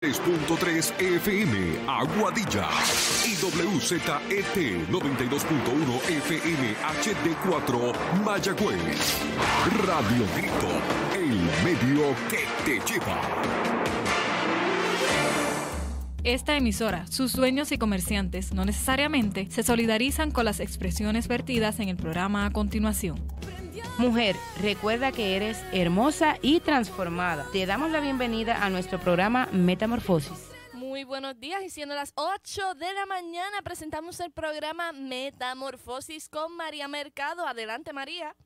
3.3 FM Aguadilla y WZET 92.1 FM HD4 Mayagüez. Radio Grito, el medio que te lleva. Esta emisora, sus dueños y comerciantes no necesariamente se solidarizan con las expresiones vertidas en el programa a continuación. Mujer, recuerda que eres hermosa y transformada. Te damos la bienvenida a nuestro programa Metamorfosis. Muy buenos días, y siendo las 8 de la mañana presentamos el programa Metamorfosis con María Mercado. Adelante, María.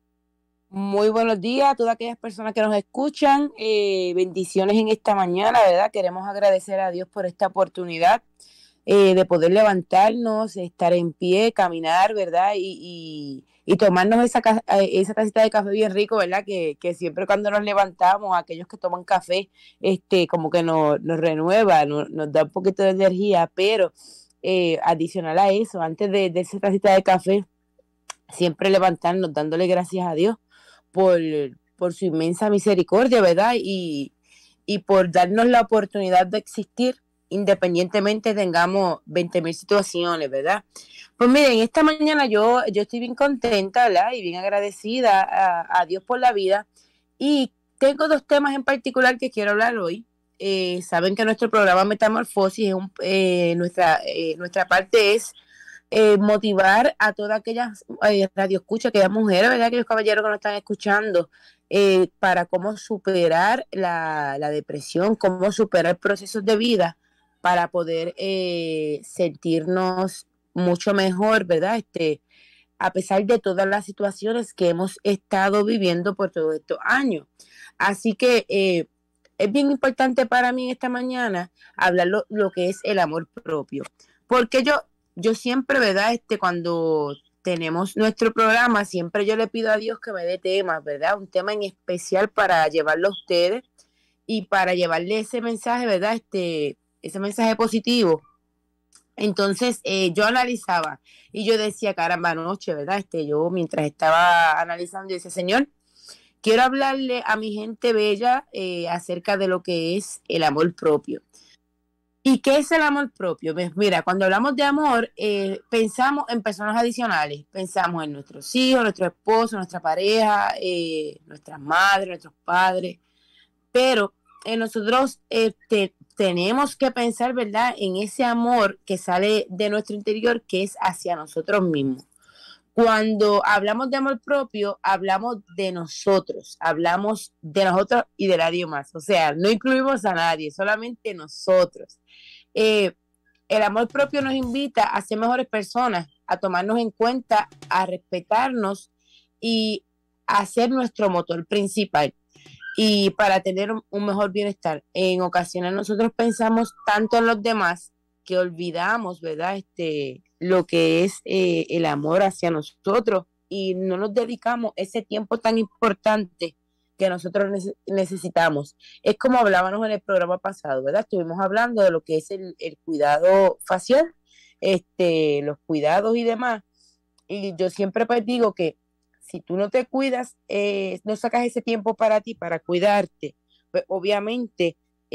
Muy buenos días a todas aquellas personas que nos escuchan. Bendiciones en esta mañana, ¿verdad? Queremos agradecer a Dios por esta oportunidad de poder levantarnos, estar en pie, caminar, ¿verdad? Y tomarnos esa tacita de café bien rico, ¿verdad? Que siempre cuando nos levantamos, aquellos que toman café, como que nos renueva, nos da un poquito de energía, pero adicional a eso, antes de esa tacita de café, siempre levantarnos dándole gracias a Dios por su inmensa misericordia, ¿verdad? Y por darnos la oportunidad de existir, independientemente tengamos 20,000 situaciones, ¿verdad? Pues miren, esta mañana yo estoy bien contenta, ¿verdad? Y bien agradecida a Dios por la vida. Y tengo dos temas en particular que quiero hablar hoy. Saben que nuestro programa Metamorfosis, nuestra parte es motivar a todas aquellas radioescuchas, aquellas mujeres, ¿verdad? Aquellos caballeros que nos están escuchando, para cómo superar la depresión, cómo superar procesos de vida para poder sentirnos mucho mejor, ¿verdad? A pesar de todas las situaciones que hemos estado viviendo por todos estos años. Así que es bien importante para mí esta mañana hablar lo que es el amor propio. Porque yo siempre, ¿verdad? Cuando tenemos nuestro programa, siempre yo le pido a Dios que me dé temas, ¿verdad? Un tema en especial para llevarlo a ustedes y para llevarle ese mensaje, ¿verdad? Ese mensaje positivo. Entonces yo analizaba y yo decía, caramba, anoche, ¿verdad? Yo mientras estaba analizando, yo decía, Señor, quiero hablarle a mi gente bella acerca de lo que es el amor propio. ¿Y qué es el amor propio? Pues mira, cuando hablamos de amor, pensamos en personas adicionales, pensamos en nuestros hijos, nuestro esposo, nuestra pareja, nuestras madres, nuestros padres, pero nosotros tenemos que pensar, ¿verdad?, en ese amor que sale de nuestro interior, que es hacia nosotros mismos. Cuando hablamos de amor propio, hablamos de nosotros y de nadie más. O sea, no incluimos a nadie, solamente nosotros. El amor propio nos invita a ser mejores personas, a tomarnos en cuenta, a respetarnos y a ser nuestro motor principal. Y para tener un mejor bienestar. En ocasiones nosotros pensamos tanto en los demás que olvidamos, ¿verdad? Lo que es el amor hacia nosotros, y no nos dedicamos ese tiempo tan importante que nosotros necesitamos. Es como hablábamos en el programa pasado, ¿verdad? Estuvimos hablando de lo que es el cuidado facial, los cuidados y demás. Y yo siempre pues digo que si tú no te cuidas, no sacas ese tiempo para ti, para cuidarte, pues obviamente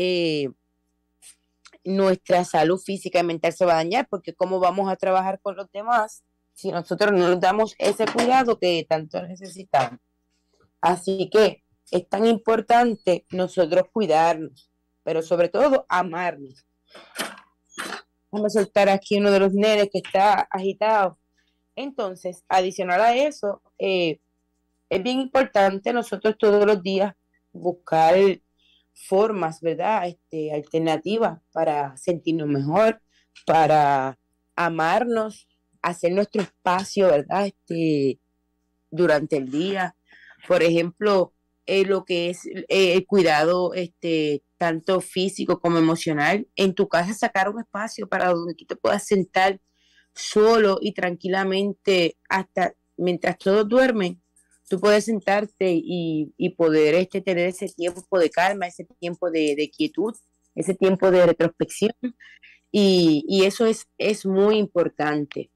nuestra salud física y mental se va a dañar, porque cómo vamos a trabajar con los demás si nosotros no nos damos ese cuidado que tanto necesitamos. Así que es tan importante nosotros cuidarnos, pero sobre todo amarnos. Vamos a soltar aquí uno de los nenes que está agitado. Entonces, adicional a eso, es bien importante nosotros todos los días buscar formas, ¿verdad? Alternativas para sentirnos mejor, para amarnos, hacer nuestro espacio, ¿verdad? Durante el día. Por ejemplo, lo que es el cuidado tanto físico como emocional. En tu casa sacar un espacio para donde tú te puedas sentar solo y tranquilamente hasta mientras todos duermen, tú puedes sentarte y poder tener ese tiempo de calma, ese tiempo de quietud, ese tiempo de retrospección, y eso es muy importante.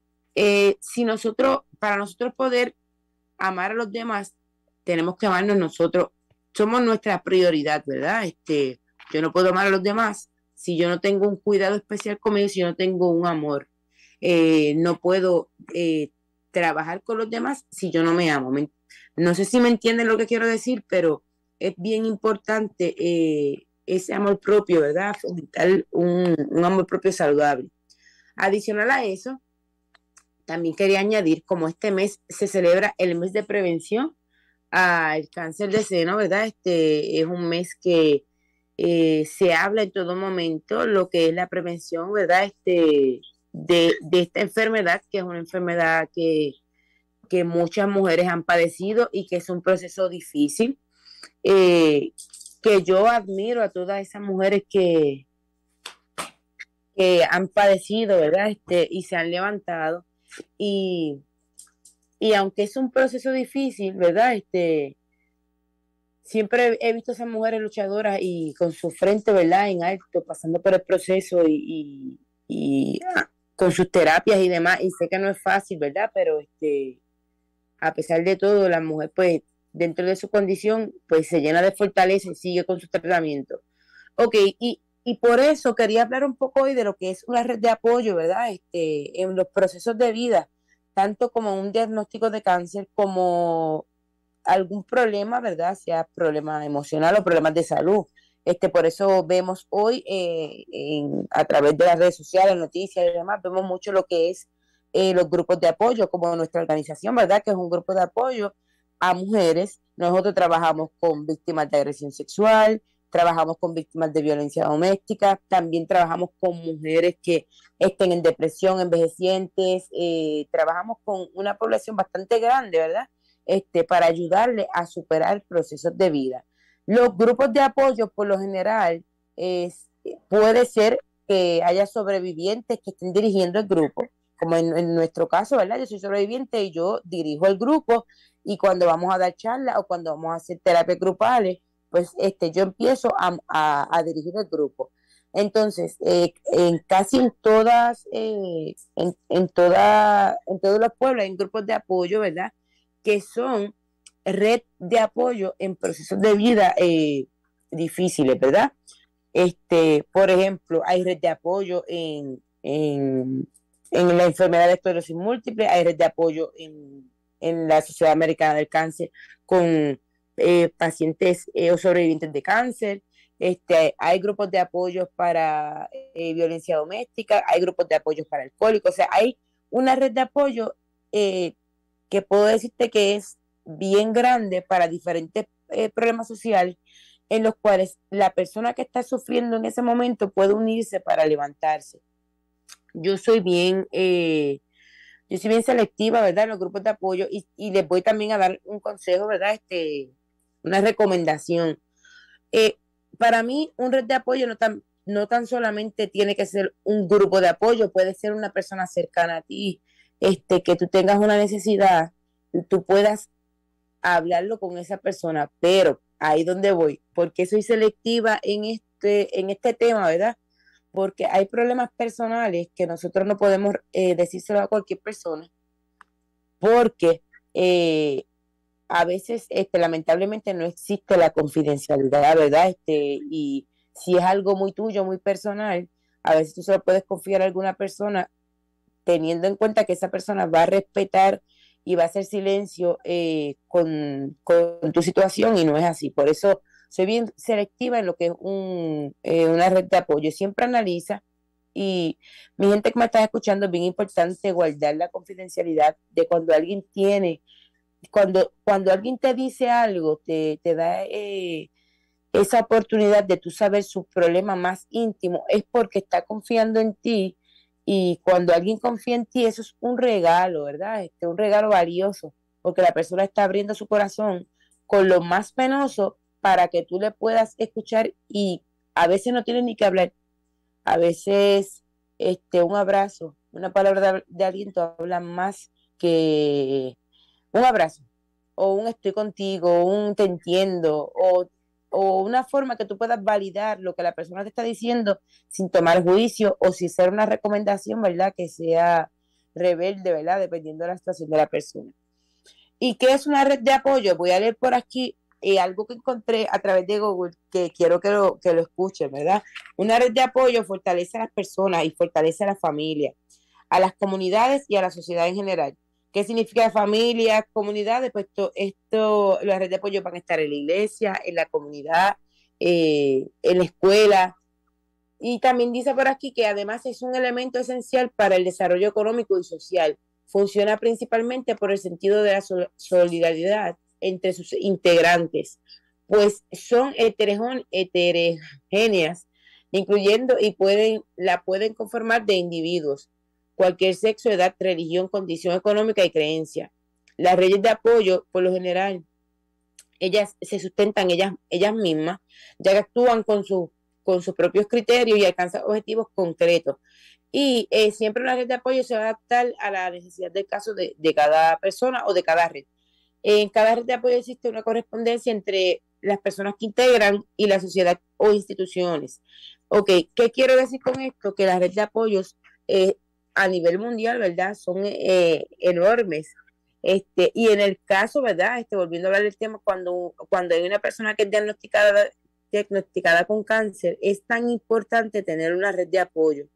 Para nosotros poder amar a los demás, tenemos que amarnos nosotros, somos nuestra prioridad, ¿verdad? Yo no puedo amar a los demás si yo no tengo un cuidado especial conmigo, si yo no tengo un amor. No puedo trabajar con los demás si yo no me amo. No sé si me entienden lo que quiero decir, pero es bien importante ese amor propio, ¿verdad? Fomentar un amor propio saludable. Adicional a eso, también quería añadir, como este mes se celebra el mes de prevención al cáncer de seno, ¿verdad? Este es un mes que se habla en todo momento lo que es la prevención, ¿verdad? De esta enfermedad, que es una enfermedad que muchas mujeres han padecido y que es un proceso difícil, que yo admiro a todas esas mujeres que han padecido, ¿verdad? Y se han levantado. Y, y aunque es un proceso difícil, ¿verdad? Siempre he visto a esas mujeres luchadoras y con su frente, ¿verdad? En alto, pasando por el proceso y con sus terapias y demás. Y sé que no es fácil, ¿verdad? Pero a pesar de todo, la mujer, pues, dentro de su condición, pues se llena de fortaleza y sigue con su tratamiento. Ok, y por eso quería hablar un poco hoy de lo que es una red de apoyo, ¿verdad? En los procesos de vida, tanto como un diagnóstico de cáncer, como algún problema, ¿verdad? Sea problema emocional o problemas de salud. Por eso vemos hoy a través de las redes sociales, noticias y demás, vemos mucho lo que es los grupos de apoyo, como nuestra organización, ¿verdad? Que es un grupo de apoyo a mujeres. Nosotros trabajamos con víctimas de agresión sexual, trabajamos con víctimas de violencia doméstica, también trabajamos con mujeres que estén en depresión, envejecientes, trabajamos con una población bastante grande, ¿verdad? Para ayudarle a superar procesos de vida. Los grupos de apoyo, por lo general, puede ser que haya sobrevivientes que estén dirigiendo el grupo, como en nuestro caso, ¿verdad? Yo soy sobreviviente y yo dirijo el grupo, y cuando vamos a dar charlas o cuando vamos a hacer terapias grupales, pues yo empiezo a dirigir el grupo. Entonces, casi en todas, en todos los pueblos hay grupos de apoyo, ¿verdad? Que son red de apoyo en procesos de vida difíciles, ¿verdad? Por ejemplo, hay red de apoyo en la enfermedad de esclerosis múltiple, hay red de apoyo en la Sociedad Americana del Cáncer con pacientes o sobrevivientes de cáncer. Hay grupos de apoyo para violencia doméstica, hay grupos de apoyo para alcohólicos, o sea, hay una red de apoyo que puedo decirte que es bien grande para diferentes problemas sociales, en los cuales la persona que está sufriendo en ese momento puede unirse para levantarse. Yo soy bien selectiva, ¿verdad? En los grupos de apoyo, y les voy también a dar un consejo, ¿verdad? Una recomendación. Para mí, un red de apoyo no tan solamente tiene que ser un grupo de apoyo, puede ser una persona cercana a ti, que tú tengas una necesidad y tú puedas hablarlo con esa persona, pero ahí donde voy, porque soy selectiva en este tema, ¿verdad? Porque hay problemas personales que nosotros no podemos decírselo a cualquier persona, porque a veces lamentablemente no existe la confidencialidad, ¿verdad? Y si es algo muy tuyo, muy personal, a veces tú solo puedes confiar a alguna persona teniendo en cuenta que esa persona va a respetar y va a hacer silencio con tu situación, y no es así. Por eso soy bien selectiva en lo que es una red de apoyo. Siempre analiza, y mi gente que me está escuchando, es bien importante guardar la confidencialidad de cuando alguien cuando alguien te dice algo, te da esa oportunidad de tú saber su problema más íntimo, es porque está confiando en ti. Y cuando alguien confía en ti, eso es un regalo, ¿verdad? Un regalo valioso, porque la persona está abriendo su corazón con lo más penoso para que tú le puedas escuchar, y a veces no tienes ni que hablar. A veces un abrazo, una palabra de aliento habla más que un abrazo, o un estoy contigo, un te entiendo, o una forma que tú puedas validar lo que la persona te está diciendo sin tomar juicio, o si ser una recomendación, ¿verdad? Que sea rebelde, ¿verdad? Dependiendo de la situación de la persona. ¿Y qué es una red de apoyo? Voy a leer por aquí algo que encontré a través de Google que quiero que lo escuchen, ¿verdad? Una red de apoyo fortalece a las personas y fortalece a la familia, a las comunidades y a la sociedad en general. ¿Qué significa familia, comunidades? Pues las redes de apoyo van a estar en la iglesia, en la comunidad, en la escuela. Y también dice por aquí que además es un elemento esencial para el desarrollo económico y social. Funciona principalmente por el sentido de la solidaridad entre sus integrantes, pues son heterogéneas, incluyendo y la pueden conformar de individuos, cualquier sexo, edad, religión, condición económica y creencia. Las redes de apoyo, por lo general, ellas se sustentan ellas mismas, ya que actúan con sus propios criterios y alcanzan objetivos concretos. Y siempre una red de apoyo se va a adaptar a la necesidad del caso de cada persona o de cada red. En cada red de apoyo existe una correspondencia entre las personas que integran y la sociedad o instituciones. Ok, ¿qué quiero decir con esto? Que las redes de apoyos a nivel mundial, ¿verdad? Son enormes. Y en el caso, ¿verdad? Volviendo a hablar del tema, cuando hay una persona que es diagnosticada con cáncer, es tan importante tener una red de apoyo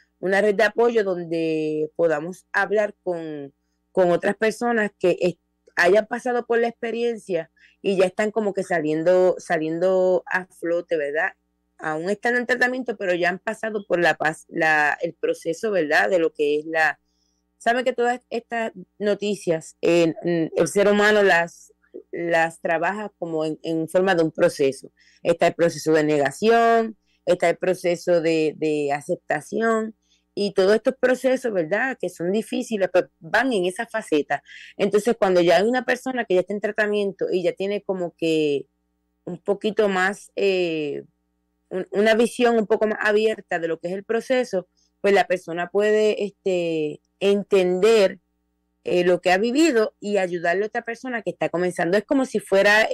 donde podamos hablar con otras personas que hayan pasado por la experiencia y ya están como que saliendo a flote, ¿verdad? Aún están en tratamiento, pero ya han pasado por el proceso, ¿verdad? De lo que es saben que todas estas noticias, el ser humano las trabaja como en forma de un proceso. Está el proceso de negación, está el proceso de aceptación, y todos estos procesos, ¿verdad?, que son difíciles, pues van en esa faceta. Entonces, cuando ya hay una persona que ya está en tratamiento y ya tiene como que un poquito más, una visión un poco más abierta de lo que es el proceso, pues la persona puede entender lo que ha vivido y ayudarle a otra persona que está comenzando. Es como si fueran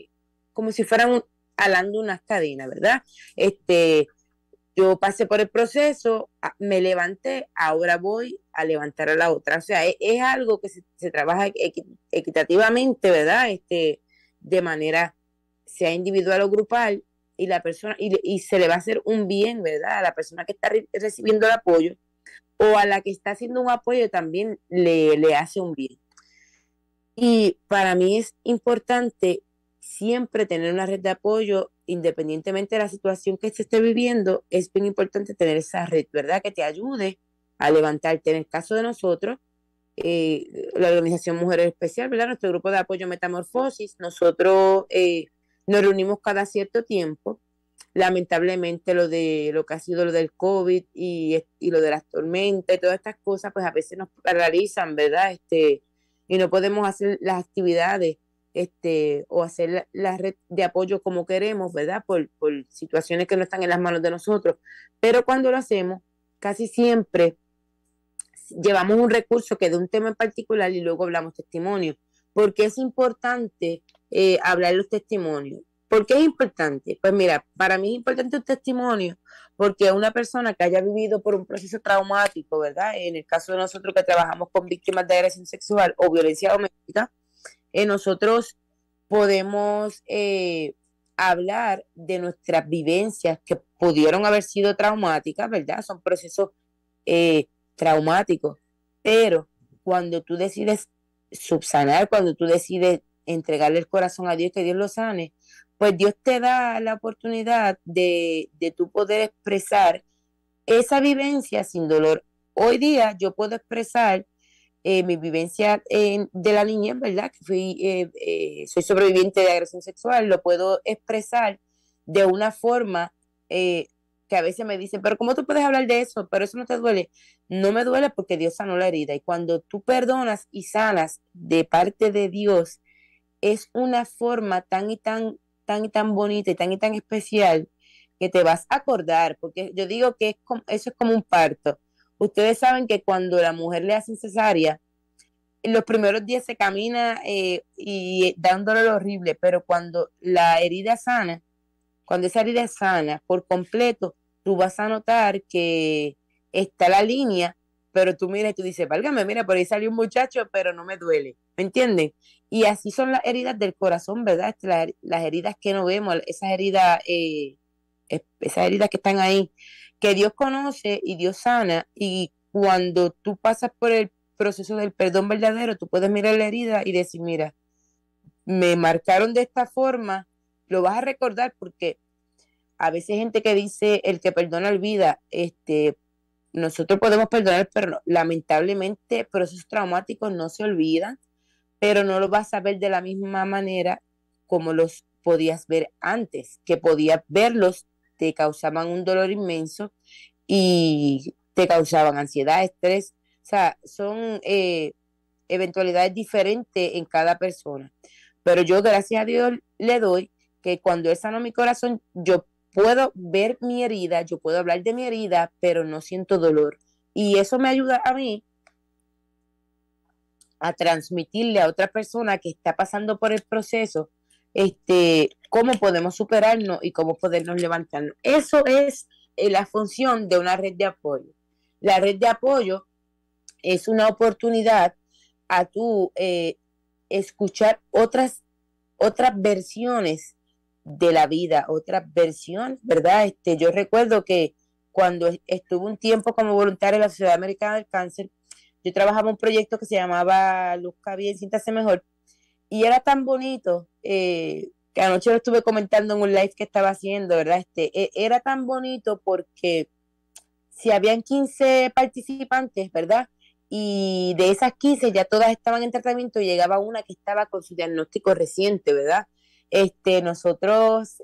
alando unas cadenas, ¿verdad? Yo pasé por el proceso, me levanté, ahora voy a levantar a la otra. O sea, es algo que se trabaja equitativamente, ¿verdad? De manera, sea individual o grupal, y la persona, y se le va a hacer un bien, ¿verdad? A la persona que está recibiendo el apoyo, o a la que está haciendo un apoyo también le hace un bien. Y para mí es importante siempre tener una red de apoyo, independientemente de la situación que se esté viviendo. Es bien importante tener esa red, ¿verdad?, que te ayude a levantarte. En el caso de nosotros, la Organización Mujeres Especial, ¿verdad?, nuestro grupo de apoyo Metamorfosis, nosotros nos reunimos cada cierto tiempo. Lamentablemente lo que ha sido lo del COVID y lo de las tormentas y todas estas cosas, pues a veces nos paralizan, ¿verdad? Y no podemos hacer las actividades o hacer la red de apoyo como queremos, ¿verdad? Por situaciones que no están en las manos de nosotros. Pero cuando lo hacemos, casi siempre llevamos un recurso que de un tema en particular y luego hablamos testimonios. ¿Por qué es importante hablar los testimonios? ¿Por qué es importante? Pues mira, para mí es importante un testimonio porque una persona que haya vivido por un proceso traumático, ¿verdad? En el caso de nosotros que trabajamos con víctimas de agresión sexual o violencia doméstica, nosotros podemos hablar de nuestras vivencias que pudieron haber sido traumáticas, ¿verdad? Son procesos traumáticos, pero cuando tú decides subsanar, cuando tú decides entregarle el corazón a Dios, que Dios lo sane, pues Dios te da la oportunidad de tú poder expresar esa vivencia sin dolor. Hoy día yo puedo expresar mi vivencia de la niñez, ¿verdad? Que soy sobreviviente de agresión sexual, lo puedo expresar de una forma que a veces me dicen, pero ¿cómo tú puedes hablar de eso? Pero eso no te duele. No me duele porque Dios sanó la herida, y cuando tú perdonas y sanas de parte de Dios, es una forma tan y tan bonita y tan especial que te vas a acordar, porque yo digo que eso es como un parto. Ustedes saben que cuando la mujer le hacen cesárea, en los primeros días se camina y da un dolor horrible, pero cuando esa herida sana por completo, tú vas a notar que está la línea pero tú miras y tú dices, válgame, mira, por ahí salió un muchacho, pero no me duele, ¿me entienden? Y así son las heridas del corazón, ¿verdad? Las heridas que no vemos, esas heridas que están ahí, que Dios conoce y Dios sana, y cuando tú pasas por el proceso del perdón verdadero, tú puedes mirar la herida y decir, mira, me marcaron de esta forma, lo vas a recordar porque a veces hay gente que dice, el que perdona olvida, nosotros podemos perdonar, pero lamentablemente procesos traumáticos no se olvidan, pero no los vas a ver de la misma manera como los podías ver antes, que podías verlos, te causaban un dolor inmenso y te causaban ansiedad, estrés, o sea, son eventualidades diferentes en cada persona. Pero yo, gracias a Dios, le doy que cuando Él sanó mi corazón, yo puedo ver mi herida, yo puedo hablar de mi herida, pero no siento dolor. Y eso me ayuda a mí a transmitirle a otra persona que está pasando por el proceso, cómo podemos superarnos y cómo podernos levantarnos. Eso es la función de una red de apoyo. La red de apoyo es una oportunidad a tú escuchar otras versiones de la vida, otras versiones, ¿verdad? Yo recuerdo que cuando estuve un tiempo como voluntaria en la Sociedad Americana del Cáncer, yo trabajaba en un proyecto que se llamaba Luzca Bien, Siéntase Mejor, y era tan bonito, que anoche lo estuve comentando en un live que estaba haciendo, ¿verdad? Era tan bonito porque si habían 15 participantes, ¿verdad? Y de esas 15 ya todas estaban en tratamiento y llegaba una que estaba con su diagnóstico reciente, ¿verdad? Nosotros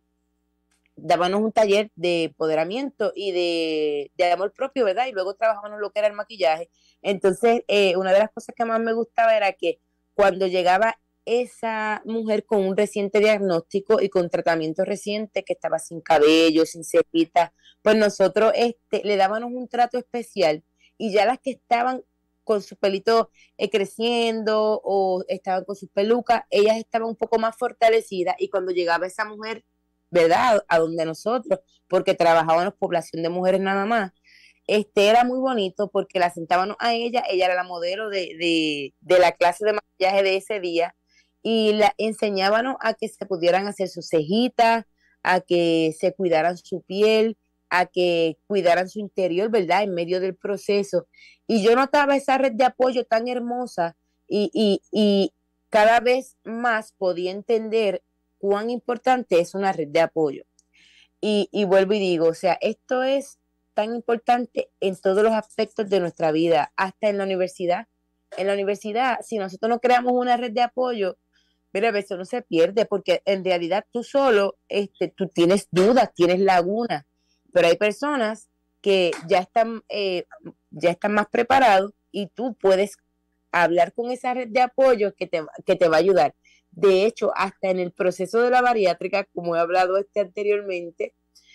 dábamos un taller de empoderamiento y de amor propio, ¿verdad? Y luego trabajábamos lo que era el maquillaje. Entonces, una de las cosas que más me gustaba era que cuando llegaba esa mujer con un reciente diagnóstico y con tratamiento reciente, que estaba sin cabello, sin cepita, pues nosotros le dábamos un trato especial, y ya las que estaban con su pelito creciendo o estaban con sus pelucas, ellas estaban un poco más fortalecidas, y cuando llegaba esa mujer, ¿verdad? A donde nosotros, porque trabajábamos población de mujeres nada más, era muy bonito porque la sentábamos a ella era la modelo de la clase de maquillaje de ese día, y la enseñábamos a que se pudieran hacer sus cejitas, a que se cuidaran su piel, a que cuidaran su interior, ¿verdad? En medio del proceso. Y yo notaba esa red de apoyo tan hermosa, y cada vez más podía entender cuán importante es una red de apoyo. Y vuelvo y digo, o sea, esto es tan importante en todos los aspectos de nuestra vida, hasta en la universidad. En la universidad, si nosotros no creamos una red de apoyo, mira, eso no se pierde, porque en realidad tú solo, tú tienes dudas, tienes lagunas, pero hay personas que ya están más preparados, y tú puedes hablar con esa red de apoyo que te va a ayudar. De hecho, hasta en el proceso de la bariátrica, como he hablado anteriormente,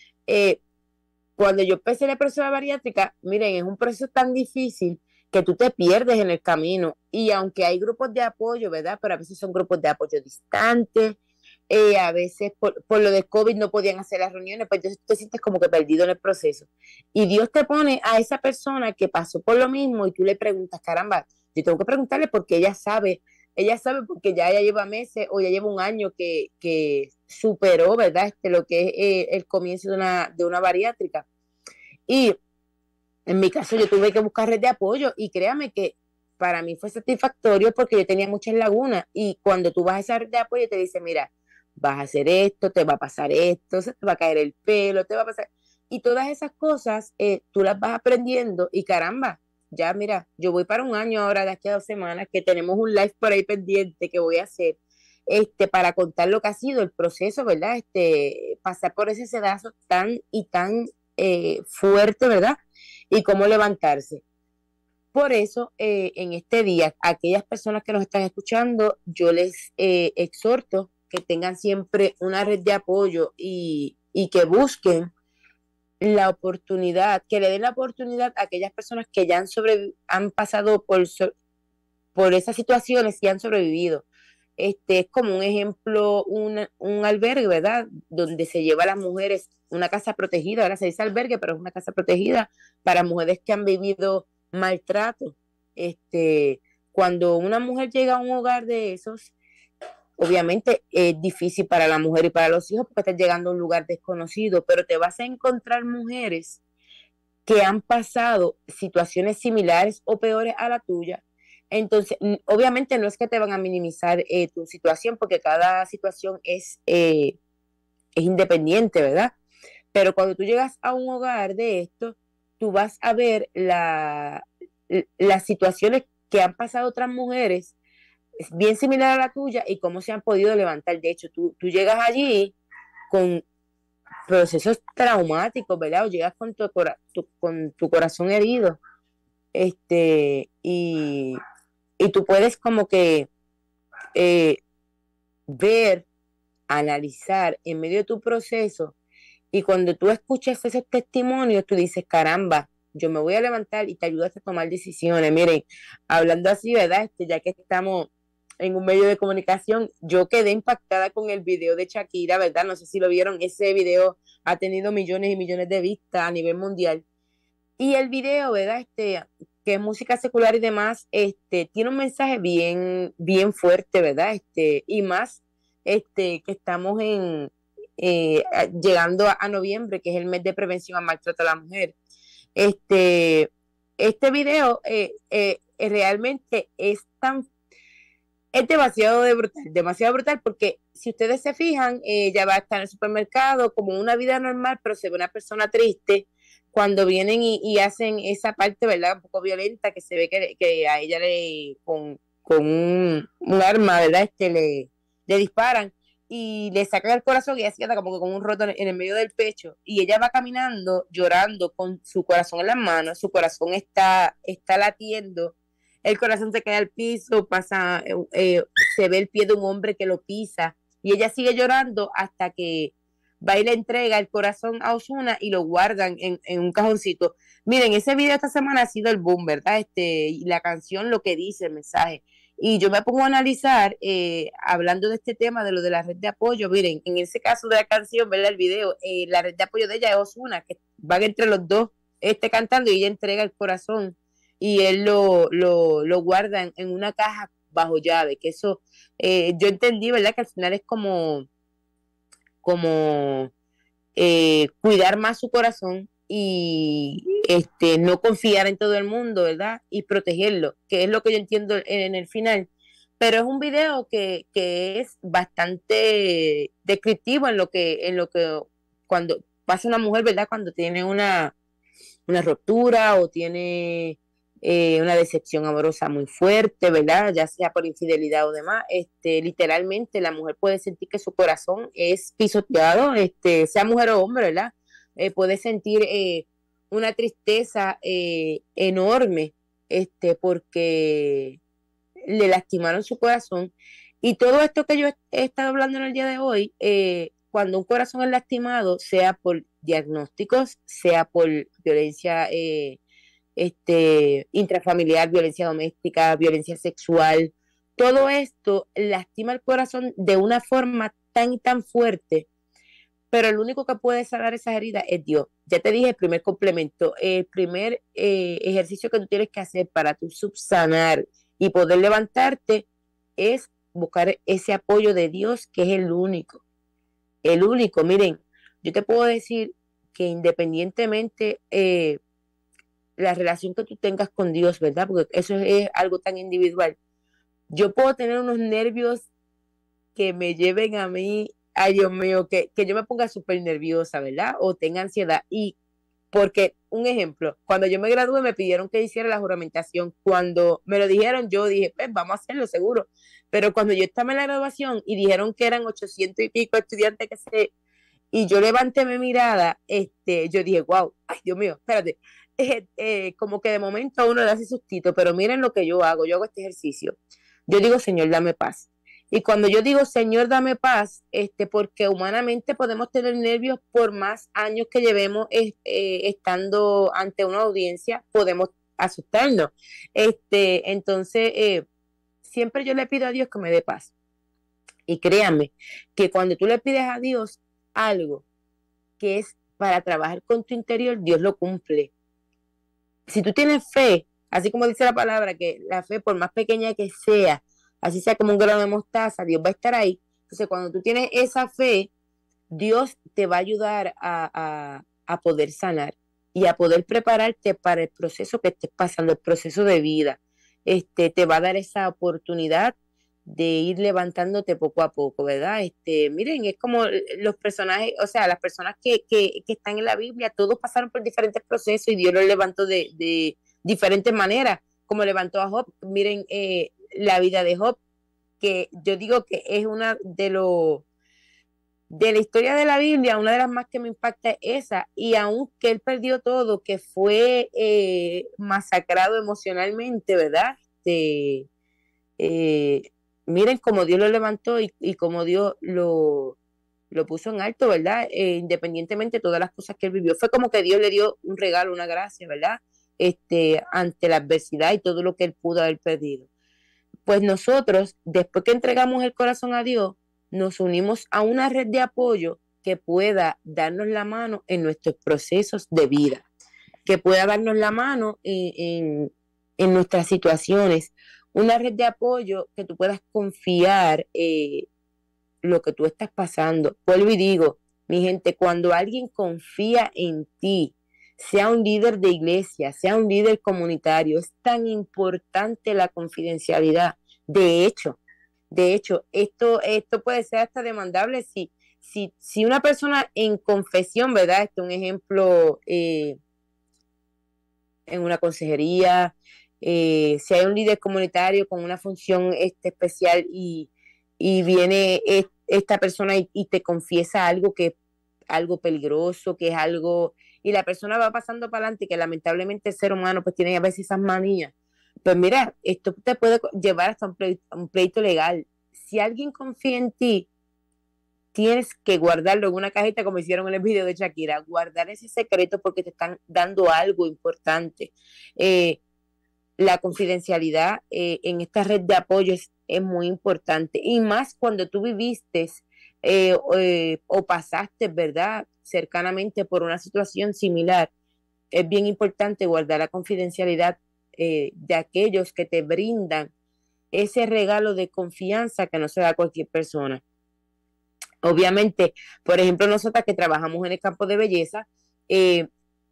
cuando yo empecé el proceso de la bariátrica, miren, es un proceso tan difícil que tú te pierdes en el camino, y aunque hay grupos de apoyo, ¿verdad? Pero a veces son grupos de apoyo distantes, a veces por lo de COVID no podían hacer las reuniones, pues entonces tú te sientes como que perdido en el proceso. Y Dios te pone a esa persona que pasó por lo mismo, y tú le preguntas, caramba, yo tengo que preguntarle porque ella sabe porque ya lleva meses o ya lleva un año que superó, ¿verdad? Lo que es el comienzo de una bariátrica. Y en mi caso yo tuve que buscar red de apoyo, y créame que para mí fue satisfactorio porque yo tenía muchas lagunas, y cuando tú vas a esa red de apoyo te dice, mira, vas a hacer esto, te va a pasar esto, se te va a caer el pelo, te va a pasar, y todas esas cosas tú las vas aprendiendo, y caramba, ya mira, yo voy para un año ahora, de aquí a 2 semanas, que tenemos un live por ahí pendiente que voy a hacer, para contar lo que ha sido el proceso, ¿verdad? Pasar por ese sedazo tan y tan fuerte, ¿verdad? Y cómo levantarse. Por eso, en este día, aquellas personas que nos están escuchando, yo les exhorto que tengan siempre una red de apoyo, y que busquen la oportunidad, que le den la oportunidad a aquellas personas que ya han pasado por esas situaciones y han sobrevivido. Es como un ejemplo, un albergue, ¿verdad? Donde se lleva a las mujeres, una casa protegida, ahora se dice albergue, pero es una casa protegida para mujeres que han vivido maltrato. Cuando una mujer llega a un hogar de esos, obviamente es difícil para la mujer y para los hijos porque estás llegando a un lugar desconocido, pero te vas a encontrar mujeres que han pasado situaciones similares o peores a la tuya. Entonces, obviamente no es que te van a minimizar tu situación porque cada situación es independiente, ¿verdad? Pero cuando tú llegas a un hogar de esto, tú vas a ver las situaciones que han pasado otras mujeres bien similar a la tuya y cómo se han podido levantar. De hecho, tú llegas allí con procesos traumáticos, ¿verdad? O llegas con con tu corazón herido, y tú puedes como que eh, ver, analizar en medio de tu proceso, y cuando tú escuchas esos testimonios, tú dices, caramba, yo me voy a levantar y te ayudas a tomar decisiones. Miren, hablando así, ¿verdad? Ya que estamos en un medio de comunicación, yo quedé impactada con el video de Shakira, ¿verdad? No sé si lo vieron, ese video ha tenido millones y millones de vistas a nivel mundial. Y el video, ¿verdad? Que es música secular y demás, tiene un mensaje bien, bien fuerte, ¿verdad? Y más, que estamos llegando a noviembre, que es el mes de prevención al maltrato a la mujer. Este video realmente es demasiado brutal, porque si ustedes se fijan, ella va a estar en el supermercado como una vida normal, pero se ve una persona triste cuando vienen y hacen esa parte, ¿verdad? Un poco violenta, que se ve que a ella con un arma, ¿verdad? Le disparan y le sacan el corazón y ella se queda como que con un roto en el medio del pecho, y ella va caminando llorando con su corazón en las manos, su corazón está latiendo, el corazón se cae al piso, se ve el pie de un hombre que lo pisa, y ella sigue llorando hasta que va y le entrega el corazón a Ozuna y lo guardan en un cajoncito. Miren, ese video esta semana ha sido el boom, ¿verdad? Y la canción, lo que dice, el mensaje. Y yo me pongo a analizar, hablando de este tema, de lo de la red de apoyo. Miren, en ese caso de la canción, ¿verdad? El video, la red de apoyo de ella es Ozuna, que van entre los dos cantando, y ella entrega el corazón y él lo guarda en una caja bajo llave, que eso, yo entendí, ¿verdad? Que al final es como cuidar más su corazón y no confiar en todo el mundo, ¿verdad? Y protegerlo, que es lo que yo entiendo en el final. Pero es un video que es bastante descriptivo en lo que cuando pasa una mujer, ¿verdad? Cuando tiene una ruptura o tiene una decepción amorosa muy fuerte, ¿verdad? Ya sea por infidelidad o demás, literalmente la mujer puede sentir que su corazón es pisoteado, sea mujer o hombre, ¿verdad? Puede sentir una tristeza enorme, porque le lastimaron su corazón. Y todo esto que yo he estado hablando en el día de hoy, cuando un corazón es lastimado, sea por diagnósticos, sea por violencia intrafamiliar, violencia doméstica, violencia sexual, todo esto lastima el corazón de una forma tan y tan fuerte, pero el único que puede sanar esas heridas es Dios. Ya te dije, el primer complemento, el primer ejercicio que tú tienes que hacer para tú subsanar y poder levantarte es buscar ese apoyo de Dios, que es el único. Miren, yo te puedo decir que independientemente la relación que tú tengas con Dios, ¿verdad? Porque eso es algo tan individual. Yo puedo tener unos nervios que me lleven a mí, ay Dios mío, que yo me ponga súper nerviosa, ¿verdad? O tenga ansiedad. Y porque, un ejemplo, cuando yo me gradué me pidieron que hiciera la juramentación. Cuando me lo dijeron, yo dije, pues vamos a hacerlo seguro. Pero cuando yo estaba en la graduación y dijeron que eran 800 y pico estudiantes y yo levanté mi mirada, yo dije, wow, ay Dios mío, espérate. Como que de momento a uno le hace sustito, pero miren lo que yo hago este ejercicio. Yo digo, Señor, dame paz. Y cuando yo digo, Señor, dame paz, porque humanamente podemos tener nervios por más años que llevemos estando ante una audiencia, podemos asustarnos. Entonces, siempre yo le pido a Dios que me dé paz. Y créanme que cuando tú le pides a Dios algo que es para trabajar con tu interior, Dios lo cumple. Si tú tienes fe así como dice la palabra, que la fe, por más pequeña que sea, así sea como un grano de mostaza, Dios va a estar ahí. Entonces, cuando tú tienes esa fe, Dios te va a ayudar a poder sanar y a poder prepararte para el proceso que estés pasando, el proceso de vida. Te va a dar esa oportunidad de ir levantándote poco a poco, ¿verdad? Miren, es como los personajes, o sea, las personas que están en la Biblia, todos pasaron por diferentes procesos y Dios los levantó de diferentes maneras, como levantó a Job. Miren, la vida de Job, que yo digo que es una de la historia de la Biblia, una de las más que me impacta es esa, y aunque él perdió todo, que fue masacrado emocionalmente, ¿verdad? Eh, Miren cómo Dios lo levantó y cómo Dios lo puso en alto, ¿verdad? Independientemente de todas las cosas que él vivió, fue como que Dios le dio un regalo, una gracia, ¿verdad? Ante la adversidad y todo lo que él pudo haber perdido. Pues nosotros, después que entregamos el corazón a Dios, nos unimos a una red de apoyo que pueda darnos la mano en nuestros procesos de vida, que pueda darnos la mano en nuestras situaciones, una red de apoyo que tú puedas confiar lo que tú estás pasando. Vuelvo y digo, mi gente, cuando alguien confía en ti, sea un líder de iglesia, sea un líder comunitario, es tan importante la confidencialidad. De hecho, esto puede ser hasta demandable si una persona en confesión, ¿verdad? Un ejemplo, en una consejería, si hay un líder comunitario con una función especial y viene esta persona y te confiesa algo que es algo peligroso, que es algo, y la persona va pasando para adelante, que lamentablemente el ser humano pues tiene a veces esas manías, pues mira, esto te puede llevar hasta un pleito legal. Si alguien confía en ti, tienes que guardarlo en una cajita como hicieron en el video de Shakira, guardar ese secreto porque te están dando algo importante. La confidencialidad en esta red de apoyo es muy importante y más cuando tú viviste o pasaste, ¿verdad? Cercanamente por una situación similar. Es bien importante guardar la confidencialidad de aquellos que te brindan ese regalo de confianza que no se da a cualquier persona. Obviamente, por ejemplo, nosotras que trabajamos en el campo de belleza, el,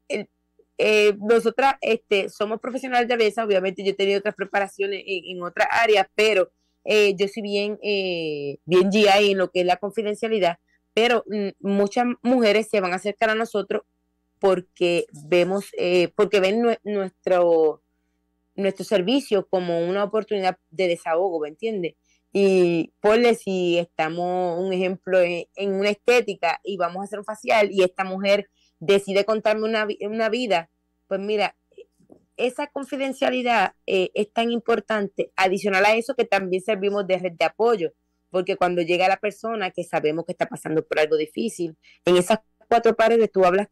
nosotras somos profesionales de belleza. Obviamente yo he tenido otras preparaciones en otras áreas, pero yo soy bien GI en lo que es la confidencialidad, pero muchas mujeres se van a acercar a nosotros porque porque ven nuestro servicio como una oportunidad de desahogo, ¿me entiendes? Y ponle si estamos, un ejemplo, en una estética y vamos a hacer un facial y esta mujer decide contarme una vida, pues mira, esa confidencialidad es tan importante, adicional a eso que también servimos de red de apoyo, porque cuando llega la persona que sabemos que está pasando por algo difícil, en esas cuatro paredes tú hablas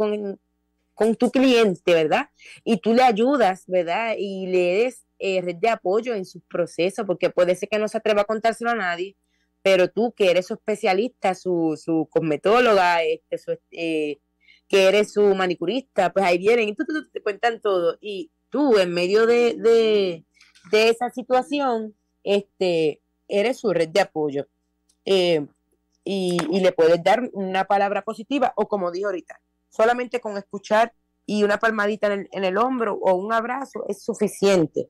con tu cliente, ¿verdad? Y tú le ayudas, ¿verdad? Y le eres red de apoyo en sus procesos, porque puede ser que no se atreva a contárselo a nadie, pero tú que eres su especialista, su cosmetóloga, que eres su manicurista, pues ahí vienen y tú te cuentan todo. Y tú, en medio de esa situación, eres su red de apoyo. Y le puedes dar una palabra positiva, o como dije ahorita, solamente con escuchar y una palmadita en el hombro o un abrazo es suficiente.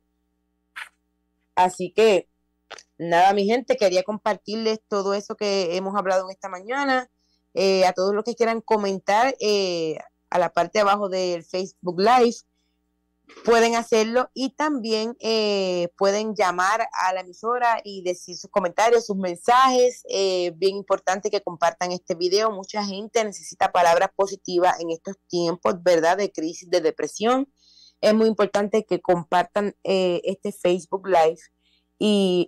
Así que, nada, mi gente, quería compartirles todo eso que hemos hablado en esta mañana. A todos los que quieran comentar a la parte de abajo del Facebook Live, pueden hacerlo y también pueden llamar a la emisora y decir sus comentarios, sus mensajes. Bien importante que compartan este video. Mucha gente necesita palabras positivas en estos tiempos, ¿verdad? De crisis, de depresión. Es muy importante que compartan este Facebook Live y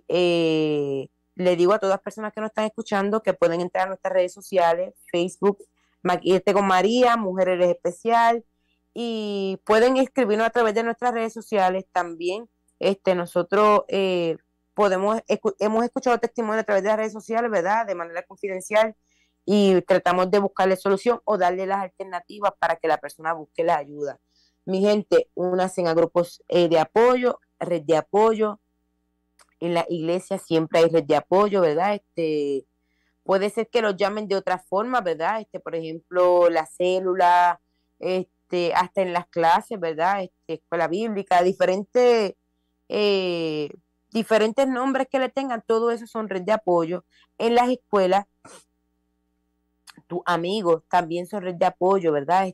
le digo a todas las personas que nos están escuchando que pueden entrar a nuestras redes sociales, Facebook, Maquillate con María, Mujer Eres Especial, y pueden escribirnos a través de nuestras redes sociales también. Nosotros hemos escuchado testimonios a través de las redes sociales, ¿verdad? De manera confidencial, y tratamos de buscarle solución o darle las alternativas para que la persona busque la ayuda. Mi gente, únanse a grupos de apoyo, red de apoyo. En la iglesia siempre hay red de apoyo, ¿verdad? Puede ser que los llamen de otra forma, ¿verdad? Por ejemplo, la célula, hasta en las clases, ¿verdad? Escuela bíblica, diferentes nombres que le tengan, todo eso son red de apoyo. En las escuelas, tus amigos también son red de apoyo, ¿verdad?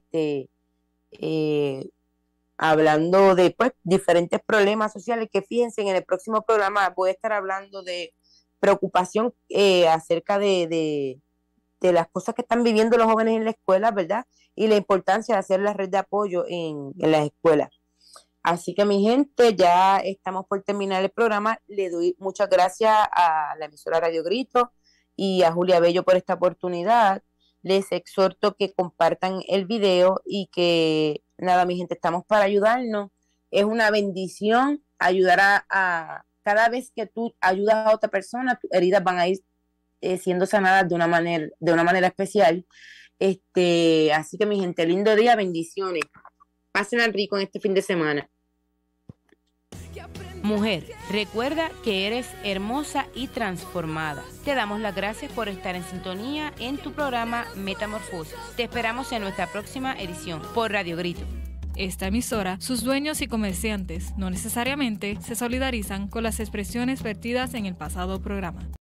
Hablando de pues diferentes problemas sociales, que fíjense, en el próximo programa voy a estar hablando de preocupación acerca de las cosas que están viviendo los jóvenes en la escuela, ¿verdad? Y la importancia de hacer la red de apoyo en las escuelas. Así que, mi gente, ya estamos por terminar el programa. Le doy muchas gracias a la emisora Radio Grito y a Julia Bello por esta oportunidad. Les exhorto que compartan el video y que, nada, mi gente, estamos para ayudarnos. Es una bendición ayudar a cada vez que tú ayudas a otra persona, tus heridas van a ir siendo sanadas de una manera especial. Así que, mi gente, lindo día, bendiciones. Pasen al rico en este fin de semana. Mujer, recuerda que eres hermosa y transformada. Te damos las gracias por estar en sintonía en tu programa Metamorfosis. Te esperamos en nuestra próxima edición por Radio Grito. Esta emisora, sus dueños y comerciantes no necesariamente se solidarizan con las expresiones vertidas en el pasado programa.